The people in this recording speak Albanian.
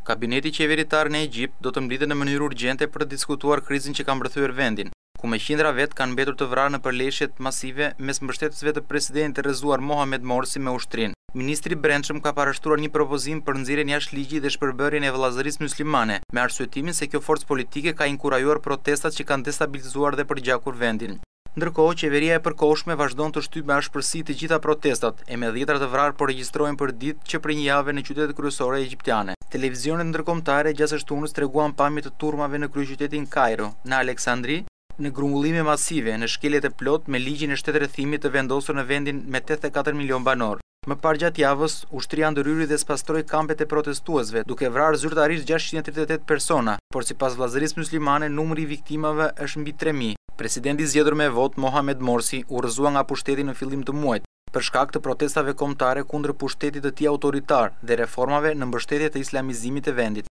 Kabineti qeveritar në Egjipt do të mblidhet në mënyrë urgjente për të diskutuar krizën që ka mbërthyer vendin, ku me qindra vet kanë mbetur të vrarë në përleshjet masive mes mbështetësve të presidentit të rrezuar Mohamed Morsi me ushtrinë. Ministri i Brendshëm ka parashtruar një propozim për nxjerrjen jashtë ligjit dhe shpërbërjen e vëllazërisë muslimane, me arsyetimin se kjo forcë politike ka inkurajuar protestat që kanë destabilizuar dhe përgjakur vendin. Ndërkohë, qeveria e përkohshme vazhdon të shtyp me ashpërsi të gjitha protestat, e me dhjetra të vrarë po regjistrohen për ditë që prej një jave në qytetet kryesore egjiptiane. Televizionet ndërkombëtare gjatë së shtunës treguan pamje të turmave në kryeqytetin Kairo, në Aleksandri, në grumbullime masive, në shkeljet e plot me ligjin e shtetërrethimit të vendosur në vendin me 84 milion banor. Më parë gjatë javës, ushtria ndërhyri dhe spastroi kampet e protestuesve, duke vrarë zyrtarisht 638 persona, por sipas vëllazërisë muslimane, numri i viktimave është mbi 3000. Presidenti i zgjedhur me vot, Mohamed Morsi, u rrëzua nga pushteti në fillim të muajit, për shkak të protestave kombëtare kundër pushtetit të tij autoritar dhe reformave në mbështetje të islamizimit të vendit.